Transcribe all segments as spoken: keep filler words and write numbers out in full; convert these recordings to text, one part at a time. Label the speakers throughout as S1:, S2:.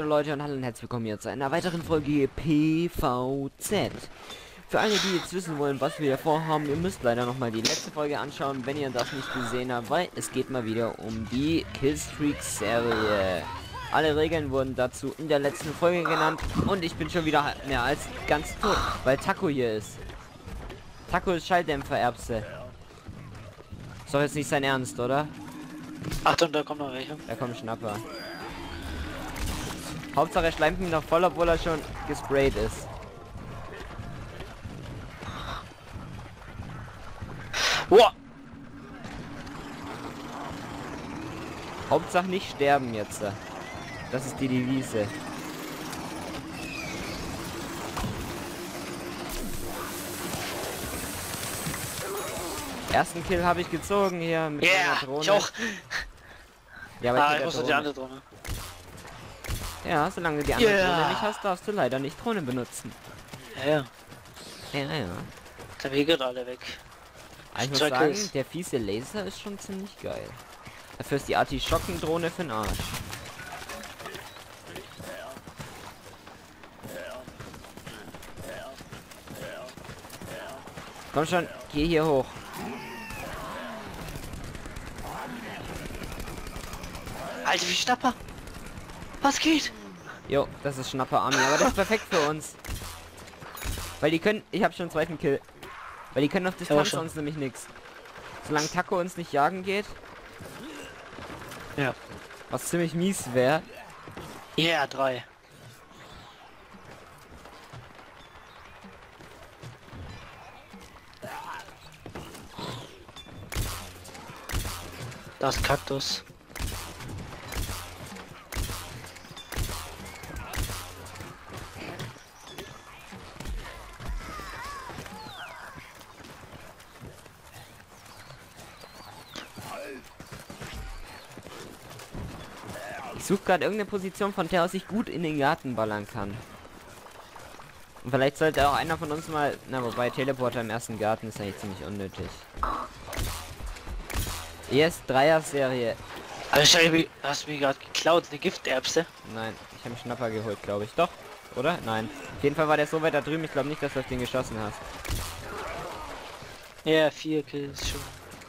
S1: Leute und hallo und herzlich willkommen hier zu einer weiteren Folge P V Z. Für alle, die jetzt wissen wollen, was wir hier vorhaben, ihr müsst leider noch mal die letzte Folge anschauen, wenn ihr das nicht gesehen habt, weil es geht mal wieder um die Killstreak-Serie. Alle Regeln wurden dazu in der letzten Folge genannt und ich bin schon wieder mehr als ganz tot, weil Taco hier ist. Taco ist Schalldämpfer-Erbse. Ist doch jetzt nicht sein Ernst, oder?
S2: Achtung, da kommt noch welche.
S1: Da kommt Schnapper. Hauptsache er schleimt mich noch voll, obwohl er schon gesprayt ist.
S2: Wow.
S1: Hauptsache nicht sterben jetzt. Das ist die Devise. Ersten Kill habe ich gezogen hier mit
S2: Yeah,
S1: meiner Drohne.
S2: ich auch.
S1: Ja, aber
S2: Ah,
S1: ich
S2: ich muss noch die andere Drohne.
S1: Ja, solange du die andere
S2: Yeah.
S1: Drohne nicht hast, darfst du leider nicht Drohne benutzen.
S2: Ja, ja.
S1: Ja, ja.
S2: Da wir gerade alle weg.
S1: Aber ich muss
S2: Zwei
S1: sagen,
S2: Kills.
S1: der fiese Laser ist schon ziemlich geil. Dafür ist die Artischocken-Drohne für den Arsch. Komm schon, geh hier hoch.
S2: Alter, wie Schnapper. Was geht?
S1: Jo, das ist Schnapper Army, aber das ist perfekt für uns. Weil die können, ich habe schon einen zweiten Kill. Weil die können auf Distanz
S2: schon.
S1: uns nämlich nichts. Solange Taco uns nicht jagen geht,
S2: Ja.
S1: was ziemlich mies wäre.
S2: Ja, yeah, drei. Das Kaktus.
S1: Ich suche gerade irgendeine Position, von der aus ich gut in den Garten ballern kann. Und vielleicht sollte auch einer von uns mal, na wobei Teleporter im ersten Garten ist eigentlich ziemlich unnötig. Yes, Dreier-Serie.
S2: Also Scheibe, hast du mir gerade geklaut, eine Gifterbse?
S1: Nein, ich habe einen Schnapper geholt, glaube ich. Doch, oder? Nein. Auf jeden Fall war der so weit da drüben, ich glaube nicht, dass du auf den geschossen hast.
S2: Ja, yeah, vier Kills schon.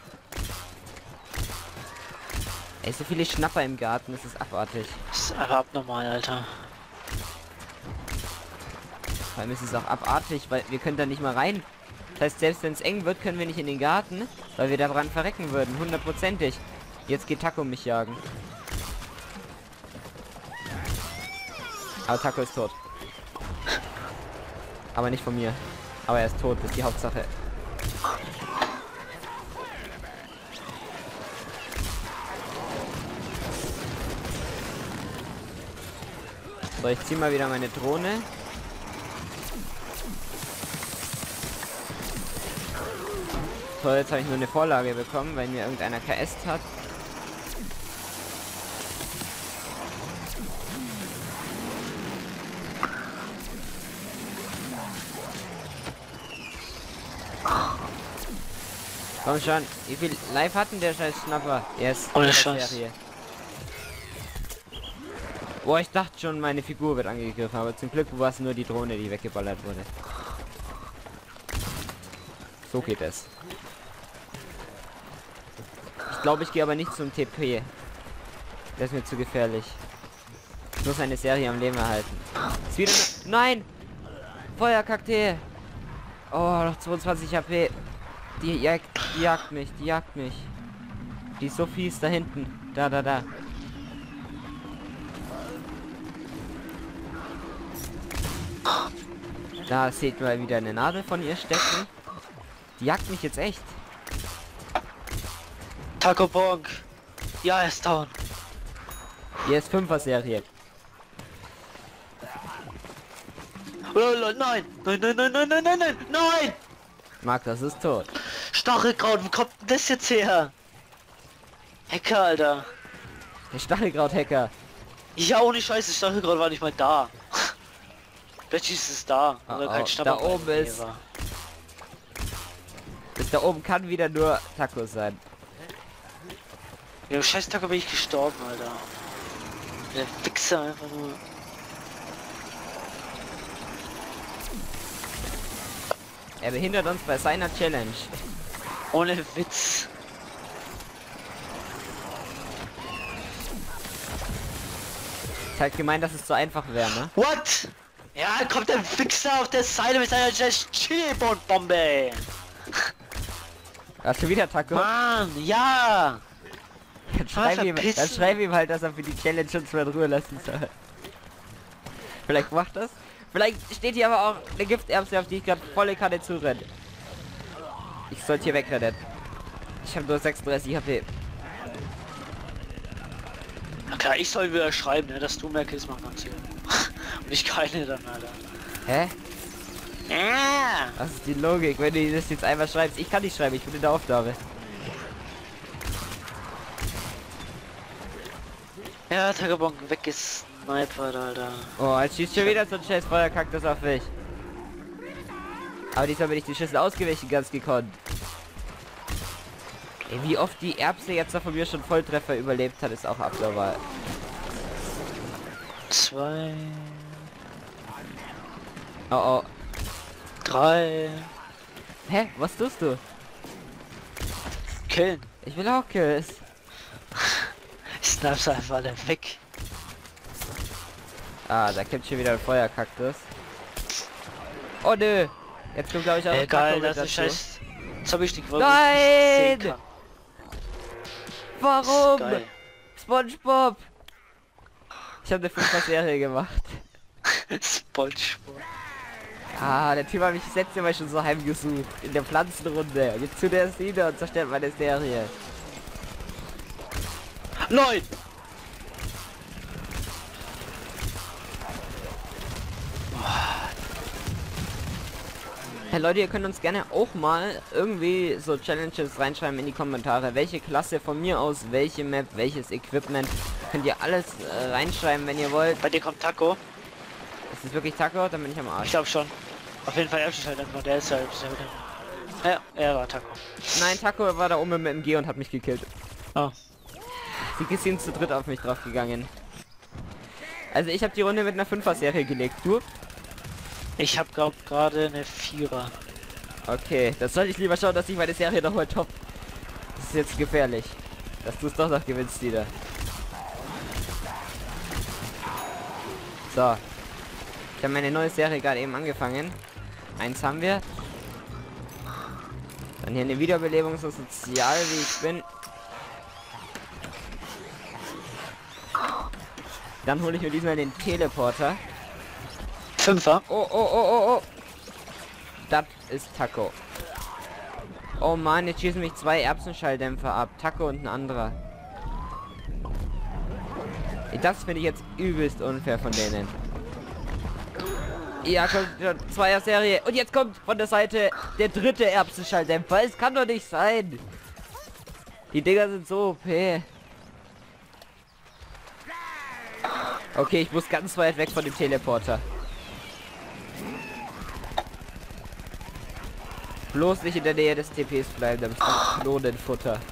S1: Ey, so viele Schnapper im Garten, das ist abartig.
S2: Das ist aber abnormal, Alter.
S1: Vor allem ist es auch abartig, weil wir können da nicht mal rein. Das heißt, selbst wenn es eng wird, können wir nicht in den Garten, weil wir daran verrecken würden, hundertprozentig. Jetzt geht Taco mich jagen. Aber Taco ist tot. Aber nicht von mir. Aber er ist tot, das ist die Hauptsache. So, ich zieh mal wieder meine Drohne. So, jetzt habe ich nur eine Vorlage bekommen, weil mir irgendeiner K S hat. Komm schon, wie viel Live hatten der scheiß Schnapper? Yes,
S2: Oh, der
S1: in der
S2: Scheiß.
S1: Serie. Boah, ich dachte schon, meine Figur wird angegriffen, aber zum Glück war es nur die Drohne, die weggeballert wurde. So geht es. Ich glaube, ich gehe aber nicht zum T P. Der ist mir zu gefährlich. Ich muss eine Serie am Leben erhalten. Ist wieder ne Nein! Feuerkakteen! Oh, noch zweiundzwanzig H P. Die jagt, die jagt mich, die jagt mich. Die ist so fies da hinten. Da, da, da. Da seht mal wieder eine Nadel von ihr stecken. Die jagt mich jetzt echt.
S2: Taco Bonk. Ja, er ist down.
S1: Hier ist Fünfer-Serie.
S2: Oh, oh, nein. Nein, nein, nein, nein, nein, nein, nein, nein.
S1: Marc, das ist tot.
S2: Stachelkraut, wo kommt denn das jetzt her? Hacker, Alter.
S1: Der Stachelkraut-Hacker.
S2: Ja, ohne Scheiße, Stachelkraut war nicht mal da. Plötzlich ist es da.
S1: Oh,
S2: Oder
S1: oh,
S2: kein
S1: da
S2: Stabber
S1: oben
S2: bei mir
S1: ist-
S2: war.
S1: Das da oben kann wieder nur Taco sein.
S2: Ja, scheiß Taco bin ich gestorben, Alter. Der Wichser einfach nur.
S1: Er behindert uns bei seiner Challenge.
S2: Ohne Witz.
S1: Ist halt gemeint, dass es so einfach wäre, ne?
S2: What? Ja, kommt der Wichser auf der Seite mit seiner Chili-Bombe.
S1: Hast du wieder Taco?
S2: Mann, ja.
S1: Dann schreib,
S2: Ah,
S1: ihm, dann
S2: verpissen.
S1: schreib ihm halt, dass er für die Challenge uns mal in Ruhe lassen soll. Vielleicht macht das. Vielleicht steht hier aber auch eine Gifterbse, auf die ich gerade volle Kanne zurenne. Ich sollte hier wegrennen. Ich habe nur sechsunddreißig H P.
S2: Na klar, ich soll wieder schreiben, ne, dass du mehr Kills machen kannst hier. Und ich keine dann, Alter.
S1: Hä?
S2: Ja.
S1: Was ist die Logik, wenn du das jetzt einmal schreibst? Ich kann nicht schreiben, ich bin in der Aufnahme.
S2: Ja, Tagabon weggesnipert, Alter.
S1: Oh, jetzt schießt schon wieder so ein scheiß Feuerkaktus auf mich. Aber diesmal bin ich die Schüssel ausgewichen, ganz gekonnt. Ey, wie oft die Erbse jetzt von mir schon Volltreffer überlebt hat, ist auch abnormal.
S2: Zwei.
S1: Oh oh.
S2: Drei.
S1: Hä? Was tust du?
S2: Killen.
S1: Ich will auch Kills.
S2: Ich snipes einfach alle weg.
S1: Ah, da kommt schon wieder ein Feuerkaktus. Oh nö. Jetzt kommt glaube ich auch
S2: Ey,
S1: ein
S2: geil,
S1: Taco mit
S2: das ist
S1: dazu.
S2: scheiß Zombie-Stick.
S1: Nein! Warum?
S2: Geil.
S1: SpongeBob! Ich habe eine fünfer Serie gemacht.
S2: Spongebob.
S1: Ah, der Typ hat mich das letzte Mal schon so heimgesucht. In der Pflanzenrunde. Jetzt tut er es wieder und zerstört meine Serie.
S2: Nein!
S1: Hey Leute, ihr könnt uns gerne auch mal irgendwie so Challenges reinschreiben in die Kommentare. Welche Klasse von mir aus, welche Map, welches Equipment. Könnt ihr alles äh, reinschreiben, wenn ihr wollt.
S2: Bei dir kommt Taco.
S1: Ist es wirklich Taco? Dann bin ich am
S2: Ich
S1: Arsch.
S2: glaube schon. Auf jeden Fall Erbsen halt einfach. Der ist halt. Ja, er war Taco.
S1: Nein, Taco war da oben mit dem M G und hat mich gekillt.
S2: Oh.
S1: Die sind zu dritt auf mich drauf gegangen. Also ich habe die Runde mit einer fünfer Serie gelegt. Du?
S2: Ich habe glaub gerade eine Vierer.
S1: Okay, das sollte ich lieber schauen, dass ich meine Serie noch mal top. Das ist jetzt gefährlich. Dass du es doch noch gewinnst wieder. So. Ich habe meine neue Serie gerade eben angefangen. Eins haben wir. Dann hier eine Wiederbelebung, so sozial wie ich bin. Dann hole ich mir diesmal den Teleporter.
S2: Fünfer.
S1: Oh, oh, oh, oh, oh. Das ist Taco. Oh Mann, jetzt schießen mich zwei Erbsenschalldämpfer ab. Taco und ein anderer. Das finde ich jetzt übelst unfair von denen. Ja, kommt zweier Serie. Und jetzt kommt von der Seite der dritte Erbsenschalldämpfer. Es kann doch nicht sein. Die Dinger sind so O P. Okay, ich muss ganz weit weg von dem Teleporter. Bloß nicht in der Nähe des T Ps bleiben, da ist Klonenfutter.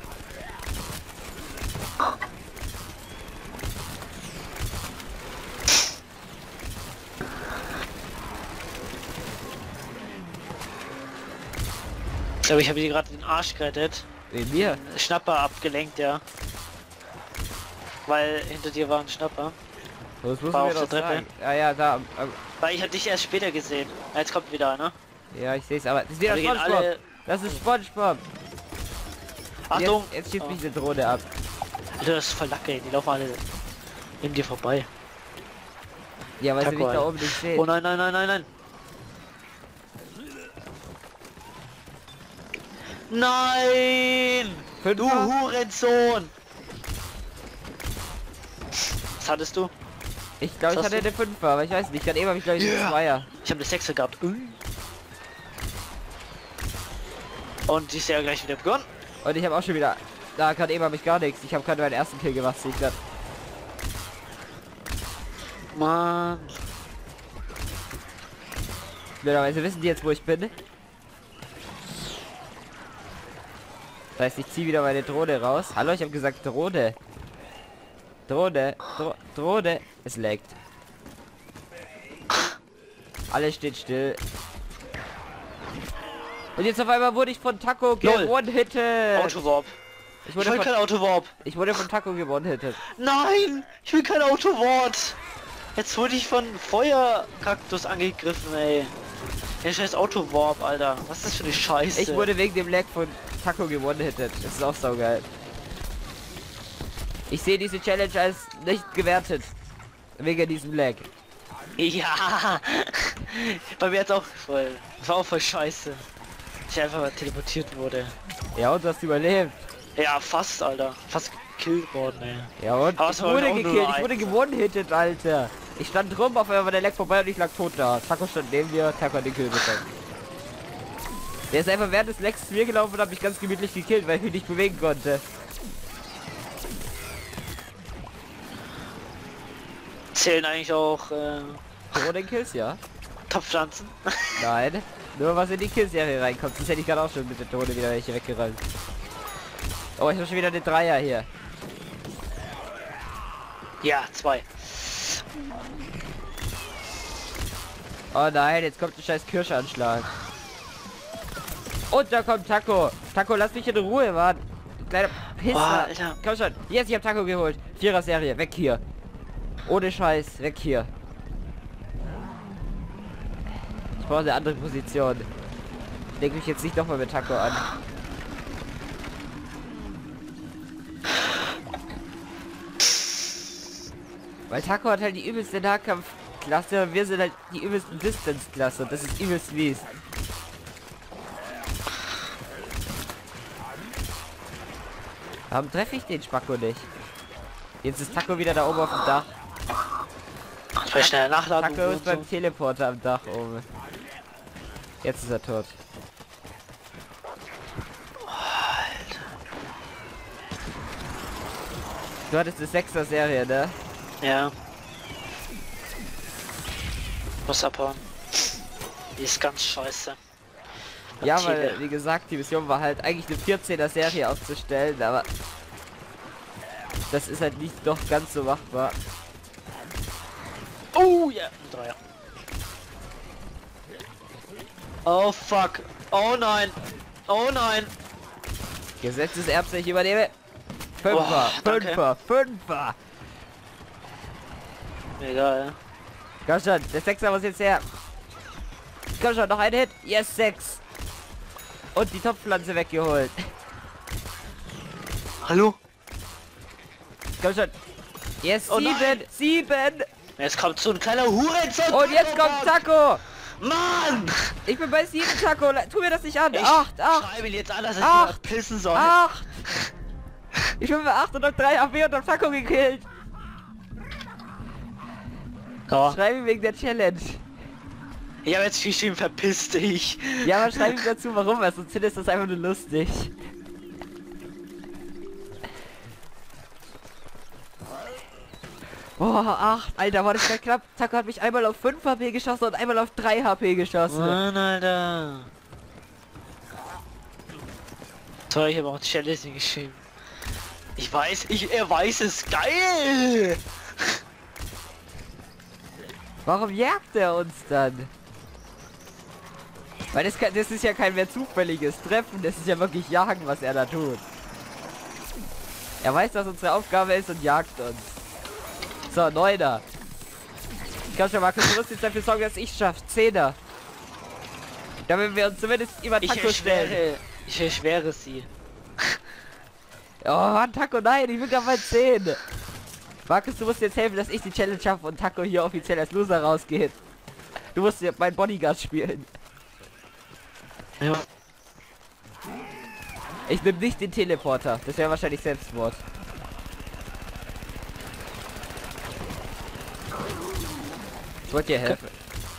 S2: Aber ich habe dir gerade den Arsch gerettet.
S1: Wie mir?
S2: Schnapper abgelenkt, ja. Weil hinter dir war ein Schnapper.
S1: Das muss
S2: War
S1: mir
S2: auf
S1: doch
S2: der Treppe.
S1: sagen. Ja, ja, da. äh,
S2: Weil ich habe dich erst später gesehen. Jetzt kommt wieder einer.
S1: Ja, ich sehe es, aber das ist wieder
S2: Aber die gehen
S1: SpongeBob.
S2: alle-
S1: Das ist SpongeBob.
S2: Achtung!
S1: Jetzt, jetzt schießt
S2: Oh.
S1: mich eine Drohne ab.
S2: Alter, das ist voll Lacke, die laufen alle neben dir vorbei.
S1: Ja, weil sie
S2: Taco,
S1: mich da
S2: Alter.
S1: oben nicht sehen.
S2: Oh nein, nein, nein, nein, nein. Nein!
S1: Fünfer?
S2: Du Hurensohn! Was hattest du?
S1: Ich glaube, ich
S2: Was
S1: hatte
S2: hast
S1: eine fünfer, aber ich weiß nicht. Gerade eben habe ich glaube ich
S2: Ja.
S1: eine Zweier.
S2: Ich habe eine Sechser gehabt. Und die ist ja gleich wieder begonnen.
S1: Und ich habe auch schon wieder. Da gerade eben habe ich gar nichts. Ich habe gerade meinen ersten Kill gemacht, sehe ich grad.
S2: Mann.
S1: Blöderweise wissen die jetzt, wo ich bin. Das heißt, ich ziehe wieder meine Drohne raus. Hallo, ich habe gesagt Drohne. Drohne. Dro Drohne. Es laggt. Alles steht still. Und jetzt auf einmal wurde ich von Taco
S2: Lol.
S1: gewonnen-hitted.
S2: Autowarp.
S1: Ich
S2: Ich
S1: wurde,
S2: will
S1: von,
S2: kein Autowarp.
S1: ich wurde von Taco gewonnen-hitted.
S2: Nein! Ich will kein Autowarp. Jetzt wurde ich von Feuerkaktus angegriffen, ey. Der scheiß Autowarp, Alter. Was ist das für eine Scheiße?
S1: Ich wurde wegen dem Lag von Taco gewonnen-hitted. Das ist auch saugeil. Ich sehe diese Challenge als nicht gewertet. Wegen diesem Lag.
S2: Ja! Bei mir hat's auch voll. Das war auch voll scheiße. Ich einfach mal teleportiert wurde.
S1: Ja, und du hast überlebt.
S2: Ja, fast, Alter. Fast gekillt worden, ey.
S1: Ja, und
S2: Aber
S1: ich
S2: es war
S1: wurde
S2: auch nur
S1: gekillt. Ich
S2: eins.
S1: wurde gewonnen-hitted, Alter. Ich stand rum, auf einmal war der Lag vorbei und ich lag tot da. Taco stand neben mir, Taco hat den Kill bekommen. Der ist einfach während des Lags zu mir gelaufen und hat mich ganz gemütlich gekillt, weil ich mich nicht bewegen konnte.
S2: Zählen eigentlich auch äh,
S1: Ohne Kills, ja?
S2: Topfpflanzen?
S1: Nein. Nur was in die Kill-Serie reinkommt. Das hätte ich gerade auch schon mit der Tode wieder welche weggerannt. Oh, ich habe schon wieder den Dreier hier.
S2: Ja, zwei.
S1: Oh nein, jetzt kommt ein scheiß Kirschanschlag. Und da kommt Taco. Taco, lass mich in Ruhe, Mann. Kleiner Pisser.
S2: Boah, Alter.
S1: Komm schon. Jetzt, ich hab Taco geholt. Vierer-Serie. Weg hier. Ohne Scheiß. Weg hier. Ich brauche eine andere Position. Leg mich jetzt nicht nochmal mit Taco an. Weil Taco hat halt die übelste Nahkampfklasse und wir sind halt die übelsten Distance-Klasse. Das ist übelst mies. Warum treffe ich den Spacko nicht? Jetzt ist Taco wieder da oben auf dem Dach.
S2: Soll ich schnell nachladen?
S1: Taco
S2: und
S1: ist beim
S2: so?
S1: Teleporter am Dach oben. Jetzt ist er tot. Du hattest eine Sechser-Serie, ne?
S2: Ja. Muss abhauen. Die ist ganz scheiße.
S1: Ja,
S2: Okay.
S1: weil, wie gesagt, die Mission war halt eigentlich eine vierzehner-Serie aufzustellen, aber das ist halt nicht doch ganz so machbar.
S2: Oh ja, ein Dreier. Oh fuck. Oh nein. Oh nein.
S1: Gesetzes Erbs, ich übernehme. Fünfer,
S2: Oh, danke.
S1: Fünfer, Fünfer.
S2: Egal.
S1: Komm schon, der Sechser muss jetzt her. Komm schon, noch ein Hit. Yes, sechs. Und die Topfpflanze weggeholt.
S2: Hallo?
S1: Komm schon. Yes,
S2: Oh
S1: sieben,
S2: nein.
S1: sieben.
S2: Jetzt kommt so ein kleiner Hurensohn.
S1: Und jetzt kommt Taco.
S2: Mann!
S1: Ich bin bei sieben, Taco. La- Tu mir das nicht an.
S2: Ich
S1: Acht, acht,
S2: schreibe ihn jetzt an, dass ich
S1: Acht.
S2: mich pissen soll.
S1: acht. Ich bin bei acht und hab drei A P und hab Taco gekillt.
S2: Oh.
S1: Schreib ihm wegen der Challenge.
S2: Ich habe jetzt geschrieben, verpiss dich.
S1: Ja, aber schreib ihm dazu, warum, weil sonst ist das einfach nur lustig. Boah, acht. Alter, war das ja knapp. Taco hat mich einmal auf fünf H P geschossen und einmal auf drei H P geschossen.
S2: Mann, Alter. Toll, ich habe auch Challenge geschrieben. Ich weiß, ich, er weiß es. Geil!
S1: Warum jagt er uns dann? Weil das, kann, das ist ja kein mehr zufälliges Treffen, das ist ja wirklich Jagen, was er da tut. Er weiß, was unsere Aufgabe ist und jagt uns. So, Neuner. Komm schon, Markus, du musst jetzt dafür sorgen, dass ich schaffe. Zehner. Damit wir uns zumindest über
S2: Ich
S1: Taco stellen.
S2: erschwere, ich erschwere sie.
S1: Oh Mann, Taco, nein, ich bin gerade bei zehn. Markus, du musst jetzt helfen, dass ich die Challenge schaffe und Taco hier offiziell als Loser rausgeht. Du musst ja mein Bodyguard spielen.
S2: Ja.
S1: Ich nehme nicht den Teleporter. Das wäre wahrscheinlich Selbstmord. Ich wollte dir helfen.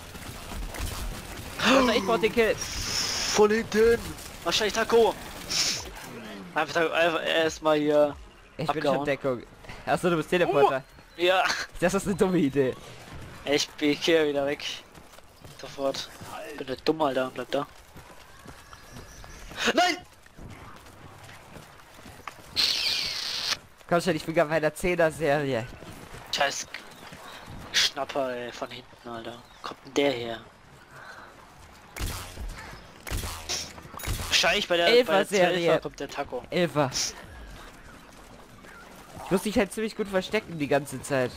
S1: Also ich brauche den Kill.
S2: Von hinten. Wahrscheinlich Taco. Einfach, einfach erstmal hier.
S1: Ich bin
S2: abgehauen.
S1: schon Deckung. Achso, du bist Teleporter.
S2: Ja.
S1: Das ist eine dumme Idee.
S2: Ich bin hier wieder weg. Sofort. Bin nicht dumm, Alter. Bleib da. Nein!
S1: Komm schon, ich bin gerade bei einer Zehner-Serie.
S2: Scheiß Schnapper, ey, von hinten, Alter. Kommt denn der her? Wahrscheinlich bei der, bei der
S1: Elfer-Serie.
S2: Zwölfer kommt der Taco.
S1: Elfer. Ich muss dich halt ziemlich gut verstecken die ganze Zeit.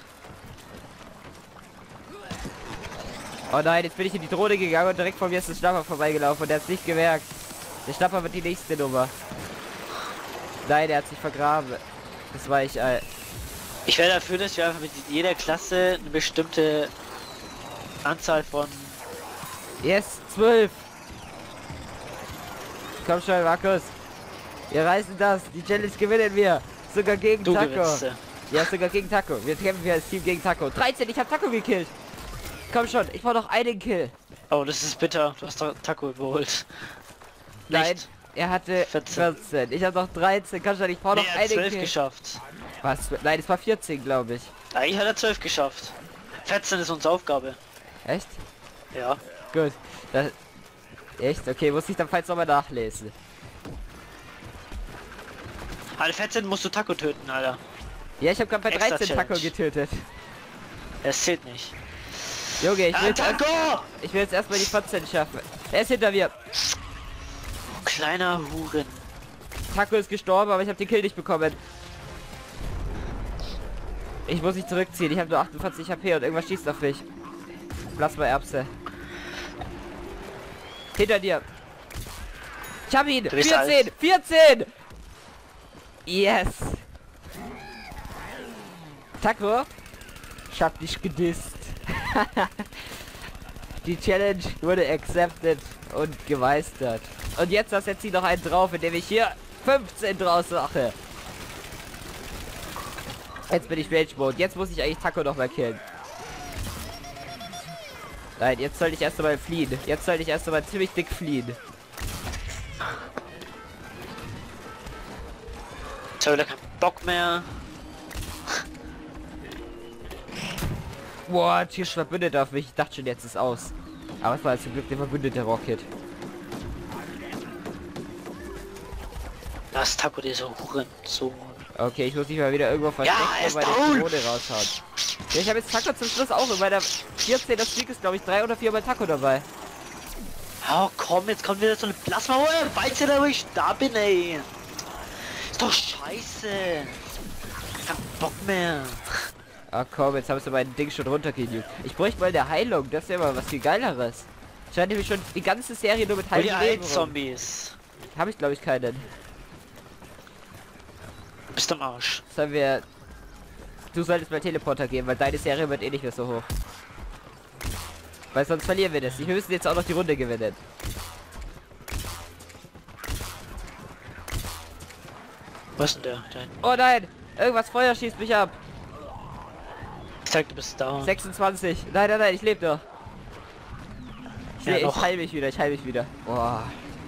S1: Oh nein, jetzt bin ich in die Drohne gegangen und direkt vor mir ist ein Schnapper vorbeigelaufen und der hat's nicht gemerkt. Der Schnapper wird die nächste Nummer. Nein, der hat sich vergraben. Das war ich, äh...
S2: Ich wäre dafür, dass wir einfach mit jeder Klasse eine bestimmte Anzahl von...
S1: Yes, zwölf. Komm schon, Markus. Wir reißen das. Die Challenge gewinnen wir. Sogar gegen
S2: Du
S1: Taco.
S2: gewinnst sie.
S1: Ja, sogar gegen Taco. Wir kämpfen wir als Team gegen Taco. dreizehn, ich hab Taco gekillt. Komm schon, ich brauche noch einen Kill.
S2: Oh, das ist bitter. Du hast doch Taco überholt.
S1: Nein,
S2: Echt?
S1: er hatte
S2: vierzehn.
S1: vierzehn. Ich habe noch dreizehn. Komm schon, ich brauche
S2: Nee,
S1: noch
S2: er hat
S1: einen
S2: zwölf
S1: Kill.
S2: geschafft.
S1: Was? Nein, es war vierzehn, glaube ich.
S2: Eigentlich hat er zwölf geschafft. vierzehn ist unsere Aufgabe.
S1: Echt?
S2: Ja.
S1: Gut. Das... Echt? Okay, muss ich dann falls nochmal nachlesen.
S2: Alle vierzehn musst du Taco töten, Alter.
S1: Ja, ich habe gerade bei
S2: Extra
S1: dreizehn Taco
S2: Challenge.
S1: getötet.
S2: Es zählt nicht.
S1: Junge, ich
S2: Ah,
S1: will jetzt erst,
S2: Taco!
S1: ich will jetzt erstmal die vierzehn schaffen. Er ist hinter mir.
S2: Kleiner Huren.
S1: Taco ist gestorben, aber ich habe den Kill nicht bekommen. Ich muss mich zurückziehen. Ich habe nur achtundvierzig H P und irgendwas schießt auf mich. Plasma-Erbse. Hinter dir. Ich hab ihn.
S2: Du bist
S1: vierzehn.
S2: alt.
S1: vierzehn. Yes. Taco. Ich hab dich gedisst. Die Challenge wurde accepted und gemeistert. Und jetzt das jetzt sie noch einen drauf, indem ich hier fünfzehn draus mache. Jetzt bin ich Rage Mode. Jetzt muss ich eigentlich Taco noch mal killen. Nein, jetzt sollte ich erst einmal fliehen. Jetzt sollte ich erst einmal ziemlich dick fliehen.
S2: Ich habe wieder keinen Bock mehr.
S1: Boah, Tisch verbündet auf mich. Ich dachte schon, jetzt ist aus. Aber es war zum Glück der verbündete Rocket.
S2: Lass Taco diese Huren so.
S1: Okay, ich muss mich mal wieder irgendwo verstecken
S2: er
S1: und
S2: ist
S1: meine
S2: down.
S1: Drohne raushauen. Ja, ich habe jetzt Taco zum Schluss auch in meiner vierzehn das Streak ist glaube ich drei oder vier mal Taco dabei.
S2: Oh komm, jetzt kommt wieder so eine Plasma, wo er weiß ja, wo ich da bin, ey. Ist doch scheiße. Kein Bock mehr.
S1: Ah komm, jetzt hast du mein Ding schon runtergejuckt. Ich bräuchte mal eine Heilung, das wäre mal was viel geileres. Ich hatte nämlich schon die ganze Serie nur mit
S2: Hol die
S1: halben Leben rum.
S2: Zombies.
S1: Habe ich glaube ich keinen.
S2: Bist am Arsch.
S1: Sollen wir... Du solltest mal Teleporter geben, weil deine Serie wird eh nicht mehr so hoch. Weil sonst verlieren wir das. Wir müssen jetzt auch noch die Runde gewinnen.
S2: Was ist denn der? Da hinten.
S1: Oh nein! Irgendwas Feuer schießt mich ab.
S2: Ich sag, du bist down.
S1: sechsundzwanzig. Nein, nein, nein, ich lebe doch. Ich,
S2: Ja,
S1: seh- ich
S2: noch.
S1: heil mich wieder, ich heil mich wieder. Boah.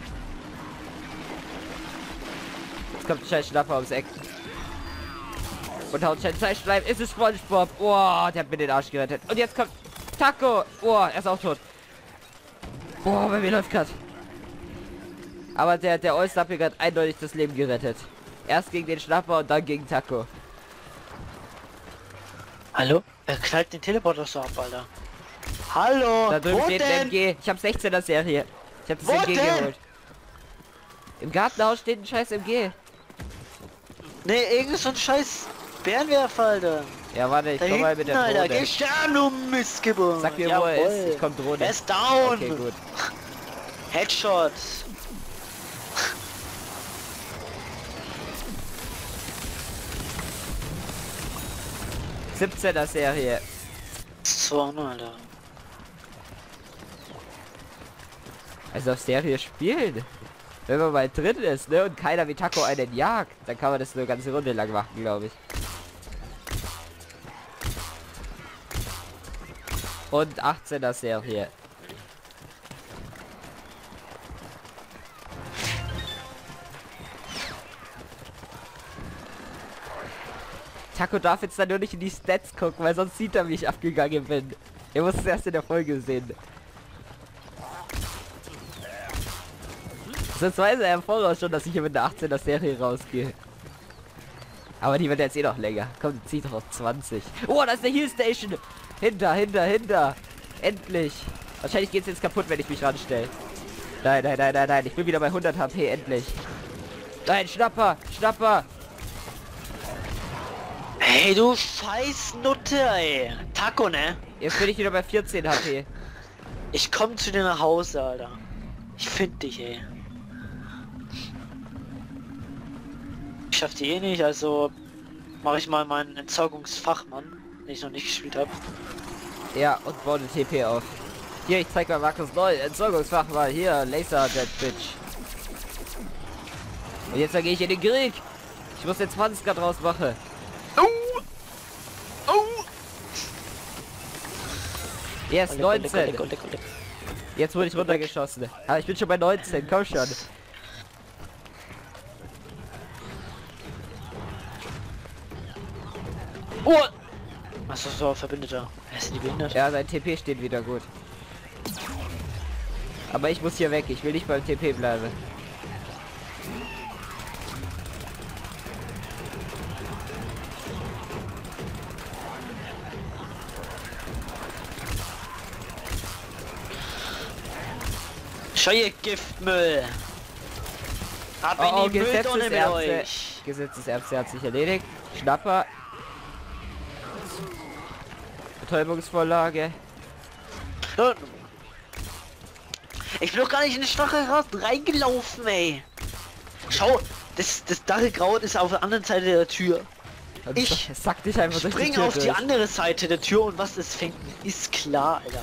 S1: Jetzt kommt ein scheiß Schnapper ums Eck. Und haut scheiß Zeitschleim. Ist es SpongeBob. Boah, der hat mir den Arsch gerettet. Und jetzt kommt Taco. Boah, er ist auch tot. Boah, bei mir läuft grad. Aber der, der Oyster hat mir gerade eindeutig das Leben gerettet. Erst gegen den Schnapper und dann gegen Taco.
S2: Hallo? Er knallt den Teleporter so ab, Alter. Hallo?
S1: Da drüben
S2: Wo
S1: steht ein
S2: denn?
S1: M G. Ich habe sechzehner Serie. Ich habe das
S2: Wo
S1: M G
S2: denn?
S1: geholt. Im Gartenhaus steht ein scheiß M G.
S2: Nee, irgend so ein scheiß Bärenwerfer, Alter.
S1: Ja, warte, ich
S2: Da
S1: komm mal mit
S2: hinten,
S1: der
S2: Alter.
S1: Drohne.
S2: Geh sterben, du Mistgeburt.
S1: Sag mir, wo er ist. Ich komm Drohne.
S2: Er ist down.
S1: Okay, gut.
S2: Headshot.
S1: siebzehner Serie.
S2: So, Alter.
S1: Also auf Serie spielen. Wenn man mal drin ist, ne, und keiner wie Taco einen jagt, dann kann man das eine ganze Runde lang machen, glaube ich. Und achtzehner Serie. Taco darf jetzt dann nur nicht in die Stats gucken, weil sonst sieht er, wie ich abgegangen bin. Er muss es erst in der Folge sehen. Sonst weiß er im Voraus schon, dass ich hier mit der achtzehner Serie rausgehe. Aber die wird jetzt eh noch länger. Komm, zieh doch auf zwanzig. Oh, da ist eine Heal Station. Hinter, hinter, hinter. Endlich. Wahrscheinlich geht es jetzt kaputt, wenn ich mich ranstelle. Nein, nein, nein, nein, nein. Ich bin wieder bei hundert H P, endlich. Nein, Schnapper, Schnapper.
S2: Ey, du Scheißnutte, ey. Taco, ne?
S1: Jetzt bin ich wieder bei vierzehn H P.
S2: Ich komm zu dir nach Hause, Alter. Ich find dich, ey. Ich schaff die eh nicht, also mache ich mal meinen Entsorgungsfachmann, den ich noch nicht gespielt habe.
S1: Ja, und baue den T P auf. Hier, ich zeig mal Markus neu. Entsorgungsfach mal. Hier, Laser Dead Bitch. Und jetzt gehe ich in den Krieg. Ich muss jetzt zwanzig Grad draus machen.
S2: Oh! Oh!
S1: Yes, neunzehn. Jetzt wurde ich runtergeschossen. Aber ich bin schon bei neunzehn. Komm schon.
S2: Oh! Was ist so Verbündeter? Er ist die behindert.
S1: Ja, sein T P steht wieder gut. Aber ich muss hier weg. Ich will nicht beim T P bleiben.
S2: Scheue Giftmüll! Ab
S1: Oh, oh,
S2: in die Mülltonne mit
S1: Gesetzeserbse.
S2: euch!
S1: Gesetzeserbse hat sich erledigt. Schnapper. Betäubungsvorlage.
S2: Ich bin doch gar nicht in den Stachelrad reingelaufen, ey. Schau, das, das Dachelkraut ist auf der anderen Seite der Tür. Ich
S1: sag dich einfach durch die
S2: spring
S1: Tür
S2: auf die
S1: durch.
S2: andere Seite der Tür und was es fängt, ist klar, Alter.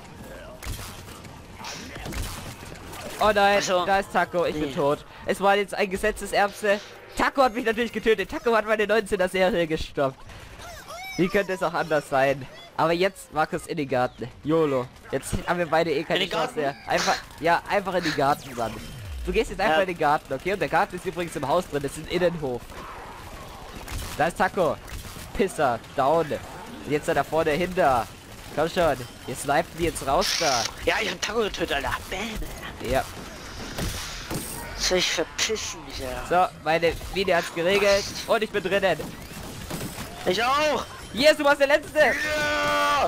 S1: Oh nein,
S2: Also,
S1: da ist Taco, ich
S2: nee.
S1: bin tot. Es war jetzt ein Gesetzeserbse. Taco hat mich natürlich getötet. Taco hat meine neunzehner Serie gestoppt. Wie könnte es auch anders sein? Aber jetzt Markus in den Garten. YOLO. Jetzt haben wir beide eh keine
S2: In den
S1: Chance
S2: Garten?
S1: mehr. Einfach, ja, einfach in den Garten, Mann. Du gehst jetzt einfach
S2: Ja.
S1: in den Garten, okay? Und der Garten ist übrigens im Haus drin. Das ist ein Innenhof. Da ist Taco. Pisser. Down. Und jetzt da vorne hinter. Komm schon. Jetzt sniped die jetzt raus da.
S2: Ja, ich hab Taco getötet, Alter. Bäm.
S1: Ja.
S2: Soll ich verpissen, ja.
S1: So, meine Mine hat's geregelt. Und ich bin drinnen.
S2: Ich auch!
S1: Yes, du warst der Letzte.
S2: Ja!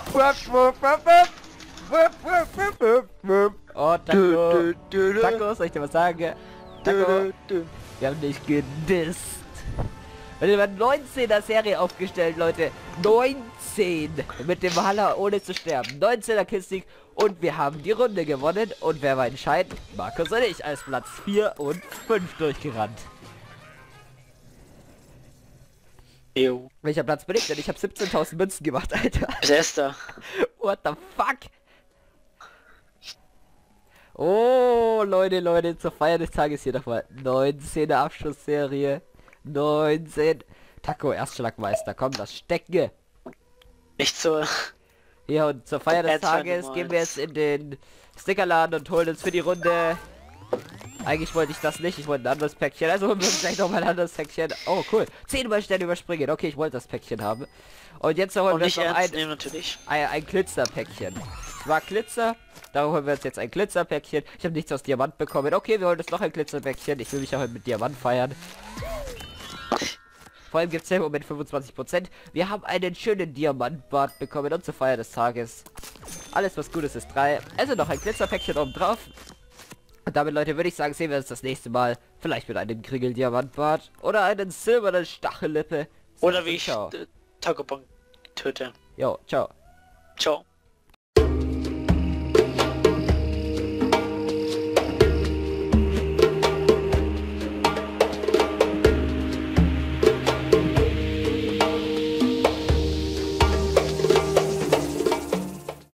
S1: Oh, Taco. Taco, soll ich dir was sagen? Taco, wir haben dich gedisst. Wir haben neunzehner Serie aufgestellt, Leute. neunzehn. Mit dem Haller ohne zu sterben. neunzehner Killstreak. Und wir haben die Runde gewonnen. Und wer war entscheidend? Markus und ich als Platz vier und fünf durchgerannt.
S2: Jo.
S1: Welcher Platz bin ich denn? Ich habe siebzehntausend Münzen gemacht, Alter.
S2: Bester.
S1: What the fuck? Oh, Leute, Leute, zur Feier des Tages hier nochmal. neunzehner Abschlussserie. neunzehn. Taco, Erstschlagmeister. Komm, das Stecke.
S2: Nicht so.
S1: Ja, und zur Feier des
S2: Erzähl
S1: Tages
S2: mal
S1: gehen wir
S2: jetzt.
S1: jetzt in den Stickerladen und holen uns für die Runde... Eigentlich wollte ich das nicht, ich wollte ein anderes Päckchen, also holen wir uns gleich nochmal ein anderes Päckchen. Oh, cool. zehnmal schnell überspringen. Okay, ich wollte das Päckchen haben. Und jetzt holen
S2: Und
S1: wir uns
S2: nicht
S1: noch
S2: ernst
S1: ein,
S2: nehmen, natürlich.
S1: ein, ein Glitzerpäckchen. Es war Glitzer, da holen wir uns jetzt ein Glitzerpäckchen. Ich habe nichts aus Diamant bekommen. Okay, wir holen uns noch ein Glitzerpäckchen. Ich will mich auch heute mit Diamant feiern. Vor allem gibt es ja im Moment fünfundzwanzig Prozent. Wir haben einen schönen Diamantbart bekommen und zur Feier des Tages. Alles was gut ist, ist drei. Also noch ein Glitzerpäckchen oben drauf. Und damit, Leute, würde ich sagen, sehen wir uns das nächste Mal. Vielleicht mit einem Kriegeldiamantbart oder einen silbernen Stachellippe.
S2: Oder wie ich
S1: Ciao.
S2: äh, Taco Bong töte.
S1: Jo, ciao.
S2: Ciao.